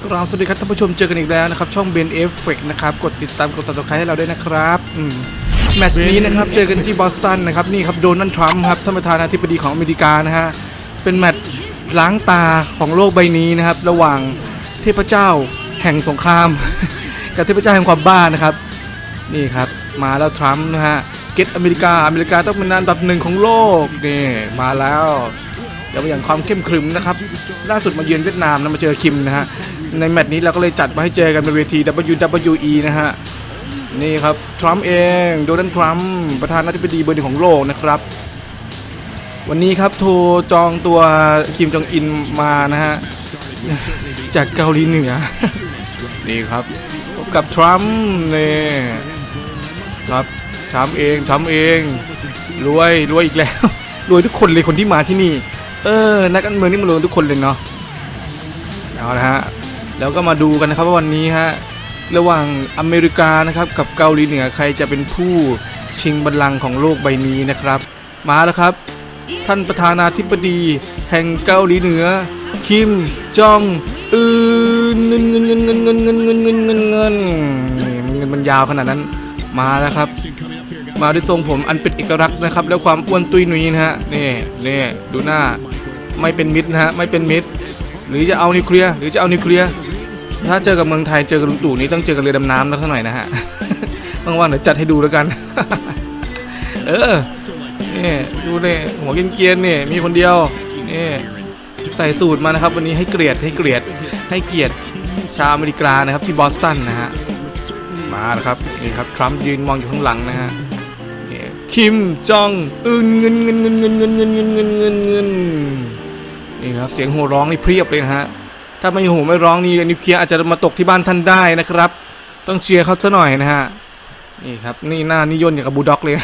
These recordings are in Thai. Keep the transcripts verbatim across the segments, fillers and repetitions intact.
กราบสวัสดีครับท่านผู้ชมเจอกันอีกแล้วนะครับช่องเบนเอฟเฟกนะครับกดติดตามกดติดตามให้เราด้วยนะครับแมตช์นี้นะครับเจอกันที่บอสตันนะครับนี่ครับโดนัลด์ทรัมป์ครับท่านประธานาธิบดีของอเมริกานะฮะเป็นแมตช์ล้างตาของโลกใบนี้นะครับระหว่างเทพเจ้าแห่งสงครามกับเทพเจ้าแห่งความบ้านะครับนี่ครับมาแล้วทรัมป์นะฮะเก็ตอเมริกาอเมริกาต้องเป็นอันดับหนึ่งของโลกนี่มาแล้วเดี๋ยวอย่างความเข้มขรึมนะครับล่าสุดมาเยือนเวียดนามนะมาเจอคิมนะฮะในแมตช์นี้เราก็เลยจัดมาให้เจอกันบนเวที ดับเบิลยู ดับเบิลยู อี นะฮะนี่ครับทรัมป์เองโดนัลด์ทรัมป์ประธานาธิบดีเบอร์หนึ่งของโลกนะครับวันนี้ครับโทรจองตัวคิมจองอินมานะฮะจากเกาหลีเหนือนี่ครับพบกับทรัมป์นี่ครับทรัมป์เองทรัมป์เองรวยรวยอีกแล้วรวยทุกคนเลยคนที่มาที่นี่เออนักการเมืองนี่มันรวยทุกคนเลยเนาะเอาละฮะแล้วก็มาดูกันนะครับว่าวันนี้ฮะระหว่างอเมริกานะครับกับเกาหลีเหนือใครจะเป็นผู้ชิงบัลลังก์ของโลกใบนี้นะครับมาแล้วครับท่านประธานาธิบดีแห่งเกาหลีเหนือคิมจองอึนเงินเงินเงินเงินเงินเงินเงินเงินเงินเงินเงินมันยาวขนาดนั้นมาแล้วครับมาด้วยทรงผมอันเป็นเอกลักษณ์นะครับแล้วความอ้วนตุ้ยหนุ่ยนะฮะนี่นี่ดูหน้าไม่เป็นมิตรนะฮะไม่เป็นมิตรหรือจะเอานิวเคลียร์หรือจะเอานิวเคลียร์ถ้าเจอกับเมืองไทยเจอกับลุงตู่นี้ต้องเจอกับเรือดำน้ำแล้วสักหน่อยนะฮะว่างๆเดี๋ยวจัดให้ดูแล้วกันเออนี่ดูเนี่ยหัวเกรียนๆนี่มีคนเดียวนี่ใส่สูตรมานะครับวันนี้ให้เกลียดให้เกลียดให้เกียรติชาวอเมริกานะครับที่บอสตันนะฮะมาแล้วครับนี่ครับทรัมป์ยืนมองอยู่ข้างหลังนะฮะคิมจองอึนเงินเงินเงินเงินเงินเงินเงินเงินเงินเงินนี่ครับเสียงโห่ร้องนี่เพียบเลยนะฮะถ้าไม่โห่ไม่ร้องนี่นิวเคลียร์อาจจะมาตกที่บ้านท่านได้นะครับต้องเชียร์เขาซะหน่อยนะฮะนี่ครับนี่หน้านิยนอย่างกับบูลด็อกเลย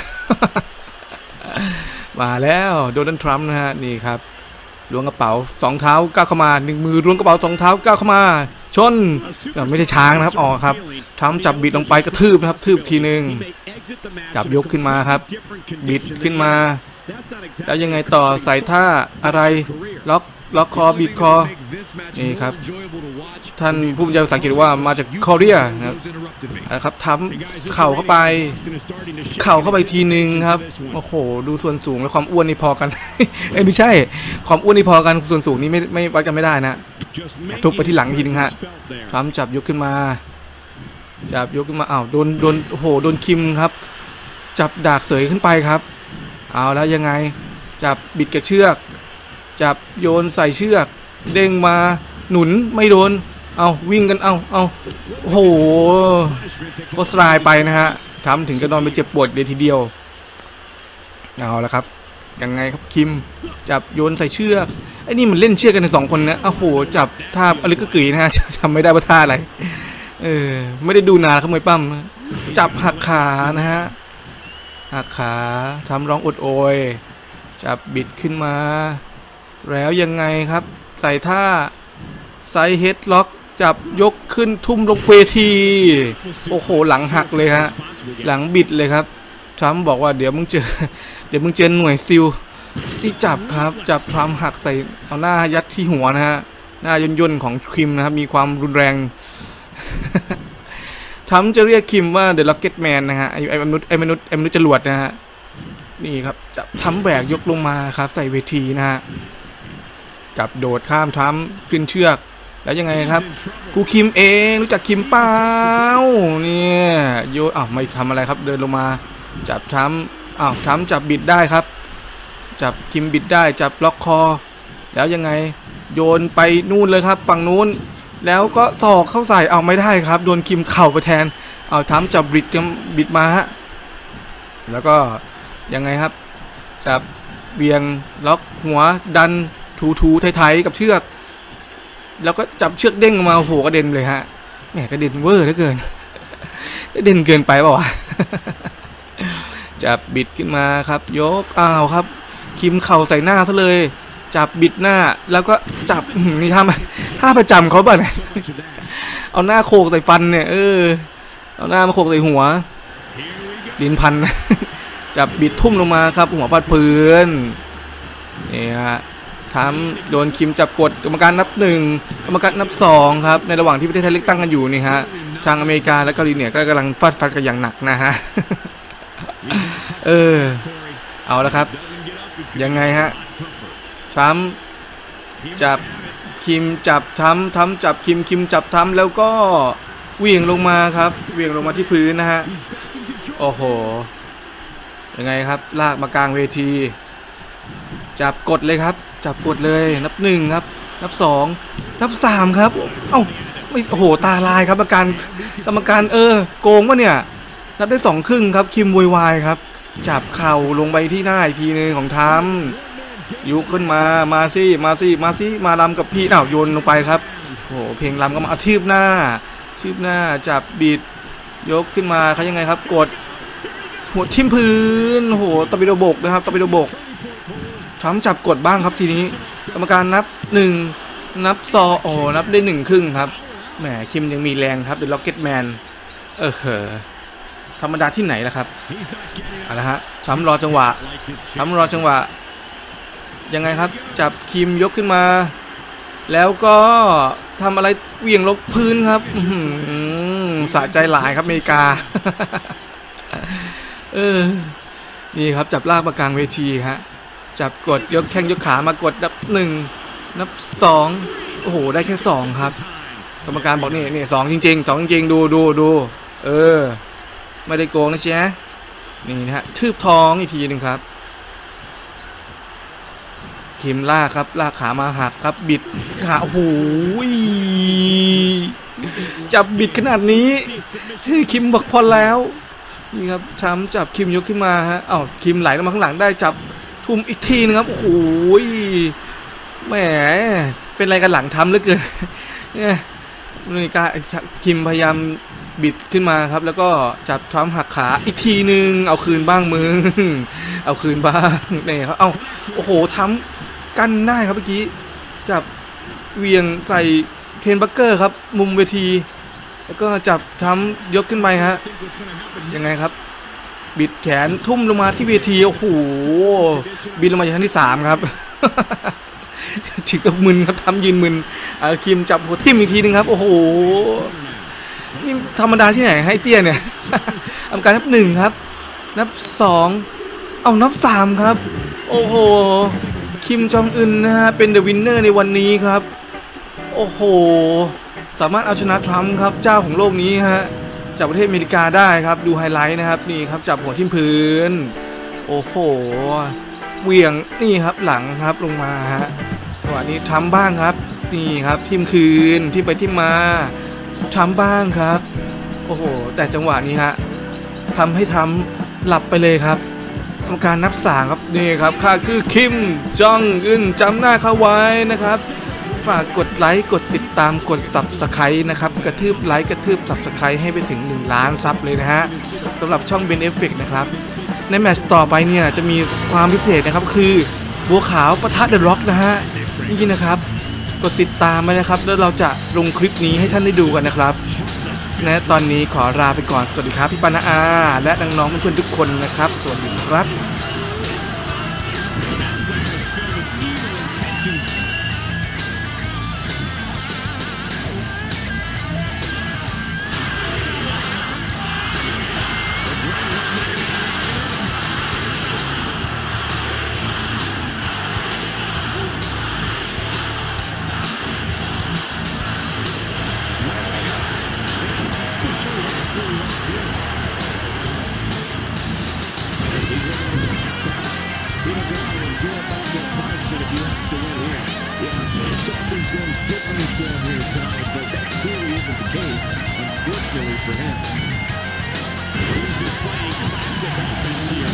มาแล้วโดนัลด์ทรัมป์นะฮะนี่ครับล้วงกระเป๋าสองเท้าก้าวเข้ามาหนึ่งมือล้วงกระเป๋าสองเท้าก้าวเข้ามาชนไม่ใช่ช้างนะครับออกครับทรัมป์จับบิดลงไปกระทืบนะครับทืบทีนึงจับยกขึ้นมาครับบิดขึ้นมาแล้วยังไงต่อใส่ท่าอะไรล็อกล็อกคอบีบคอนี่ครับท่านผู้บรรยายภาษาอังกฤษว่ามาจากคอเรียนะครับนะครับทำเข่าเข้าไปเข่าเข้าไปทีนึงครับโอ้โหดูส่วนสูงและความอ้วนนี่พอกันเอ้ยไม่ใช่ความอ้วนนี่พอกันส่วนสูงนี่ไม่ไม่วัดกันไม่ได้นะทุบไปที่หลังทีนึงฮะทำจับยกขึ้นมาจับยกขึ้นมาอ้าวโดนโดนโอ้โหโดนคิมครับจับดากเสยขึ้นไปครับเอาแล้วยังไงจับบิดกับเชือกจับโยนใส่เชือกเด้งมาหนุนไม่โดนเอาวิ่งกันเอาเอาโอ้โหก็สไลด์ไปนะฮะทำถึงกระนอนไปเจ็บปวดเดียวทีเดียวเอาละครับยังไงครับคิมจับโยนใส่เชือกไอ้นี่มันเล่นเชือกกันในสองคนนะโอ้โหจับท่าอะไรก็กึ๋ยนะฮะจำไม่ได้ว่าท่าอะไรเออไม่ได้ดูนานครับมวยปั้มจับหักขานะฮะหักขาทำร้องอดโอยจับบิดขึ้นมาแล้วยังไงครับใส่ท่าไซเฮดล็อกจับยกขึ้นทุ่มลงเวทีโอ้โหหลังหักเลยฮะหลังบิดเลยครับทรัมป์บอกว่าเดี๋ยวมึงเจอเดี๋ยวมึงเจอหน่วยซิลที่จับครับจับทรัมป์หักใส่เอาหน้ายัดที่หัวนะฮะหน้าย่นๆของคิมนะครับมีความรุนแรงทรัมป์จะเรียกคิมว่าเดอะล็อกเก็ตแมนนะฮะไอ้มนุษย์ไอ้มนุษย์ไอ้มนุษย์จรวดนะฮะนี่ครับจับทรัมป์แบกยกลงมาครับใส่เวทีนะฮะจับโดดข้ามทรัมป์ขึ้นเชือกแล้วยังไงครับกูคิมเองรู้จักคิมเปล่าเนี่ยโยอ้าวไม่ทำอะไรครับเดินลงมาจับทรัมป์อ้าวทรัมป์จับบิดได้ครับจับคิมบิดได้จับล็อกคอแล้วยังไงโยนไปนู่นเลยครับฝั่งนู้นแล้วก็ศอกเข้าใส่เอาไม่ได้ครับโดนคิมเข่าไปแทนเอาทรัมป์จับบิดบิดมาฮะแล้วก็ยังไงครับจับเวียงล็อกหัวดันทูทูไทยๆกับเชือกแล้วก็จับเชือกเด้งออกมาโอ้โหกระเด็นเลยฮะแหมกระเด็นเวอร์เหลือเกินกระเด็นเกินไปเปล่าวะจับบิดขึ้นมาครับยกอ้าวครับคิมเข่าใส่หน้าซะเลยจับบิดหน้าแล้วก็จับนี่ท่าท่าประจำเขาป่ะเนี่ยเอาหน้าโขกใส่ฟันเนี่ยเออเอาหน้ามาโขกใส่หัวลิ้นพันจับบิดทุ่มลงมาครับหัวฟาดพื้นนี่ฮะทำโดนคิมจับกดกรรมการนับหนึ่งกรรมการนับสองครับในระหว่างที่ประเทศไทยเลือกตั้งกันอยู่นี่ฮะทางอเมริกาและเกาหลีเหนือก็กำลังฟาดฟันกันอย่างหนักนะฮะ เออเอาแล้วครับยังไงฮะทำจับคิมจับทำทำจับคิมคิมจับทำแล้วก็เหวี่ยงลงมาครับเหวี่ยงลงมาที่พื้นนะฮะโอ้โหยังไงครับลากมากลางเวทีจับกดเลยครับจับกดเลยนับหนึ่งครับนับสองนับสามครับเอ้าไม่โอ้โหตาลายครับกรรมการกรรมการเออโกงวะเนี่ยนับได้สองครึ่งครับคิมวอยวายครับจับเข่าลงไปที่หน้าอีกทีนึงของทำยุกขึ้นมามาสิมาสิมาสิมาลำกับพี่อ้าวโยนลงไปครับโอ้โหเพลงลำก็มาเอาทืบหน้าทืบหน้าจับบิดยกขึ้นมาเขายังไงครับกดหัวทิ่มพื้นโอ้โหตะปิโดบกนะครับตะปิโดบกทำจับกดบ้างครับทีนี้กรรมการนับหนึ่งนับซอโอ้นับได้หนึ่งครึ่งครับแหมคิมยังมีแรงครับเดอะล็อกเก็ตแมนเออเหอธรรมดาที่ไหนล่ะครับเอาละฮะช้ำรอจังหวะช้ำรอจังหวะยังไงครับจับคิมยกขึ้นมาแล้วก็ทำอะไรเหวี่ยงลงพื้นครับสะใจหลายครับอเมริกา เออนี่ครับจับลากมากลางเวทีฮะจับกดยกแข้งยกขามากดนับหนึ่งนับสองโอ้โหได้แค่สองครับกรรมการบอกนี่นี่สองจริงๆสองจริงๆดูดูดูเออไม่ได้โกงนะเชียนี่นะฮะทืบท้องอีกทีหนึ่งครับคิมลากครับลากขามาหักครับบิดขาโอ้โหจับบิดขนาดนี้คิมบอกพอแล้วนี่ครับช้ำจับคิมยกขึ้นมาฮะอ้าวคิมไหลลงมาข้างหลังได้จับทุ่มอีกทีนึงครับโอ้โหแหมเป็นอะไรกันหลังทำเหลือเกินเนี่ยนี่การคิมพยายามบิดขึ้นมาครับแล้วก็จับทรัมป์หักขาอีกทีนึงเอาคืนบ้างมึงเอาคืนบ้างนี่ครับเอ้าโอ้โหทรัมป์กันได้ครับเมื่อกี้จับเวียงใส่เทนบัคเกอร์ครับมุมเวทีแล้วก็จับทรัมป์ยกขึ้นไปฮะยังไงครับบิดแขนทุ่มลงมาที่เวทีโอ้โหบินลงมาจากชั้นที่สามครับถึงกับมึนครับทำยืนมึนอาคิมจับหัวทิ่มอีกทีนึงครับโอ้โหนี่ธรรมดาที่ไหนให้เตี้ยเนี่ยทำการนับหนึ่งครับนับสองเอานับสามครับโอ้โหคิมจองอึนนะฮะเป็นเดอะวินเนอร์ในวันนี้ครับโอ้โหสามารถเอาชนะทรัมป์ครับเจ้าของโลกนี้ฮะจากประเทศอเมริกาได้ครับดูไฮไลท์นะครับนี่ครับจับหัวทิ่มพื้นโอ้โหเหวี่ยงนี่ครับหลังครับลงมาฮะจังหวะนี้ทรัมป์บ้างครับนี่ครับทิ่มคืนทิ่มไปทิ่มมาทรัมป์บ้างครับโอ้โหแต่จังหวะนี้ฮะทำให้ทรัมป์หลับไปเลยครับกรรมการนับสามครับนี่ครับข้าคือคิมจองอึนจำหน้าเขาไว้นะครับฝากกดไลค์กดติดตามกด ซับสไครบ์ นะครับกระทืบไลค์กระทืบ ซับสไครบ์ ให้ไปถึงหนึ่งล้านซับเลยนะฮะสำหรับช่อง Ben Effect นะครับในแมตช์ต่อไปเนี่ยจะมีความพิเศษนะครับคือบัวขาวปะทะเดอะร็อกนะฮะนี่นะครับกดติดตามไว้นะครับแล้วเราจะลงคลิปนี้ให้ท่านได้ดูกันนะครับและตอนนี้ขอลาไปก่อนสวัสดีครับพี่ปานาอาและน้องๆเพื่อนๆทุกคนนะครับสวัสดีครับ Unfortunately for him, he's just playing classic offense here.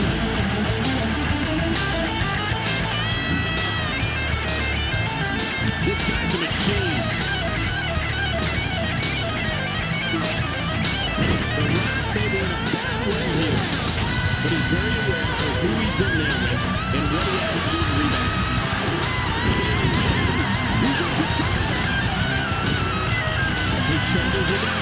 This guy's a machine. The Rock may be in a bad way here, but he's very aware of who he's in there with and what he has to do to rebound. His shoulders are down.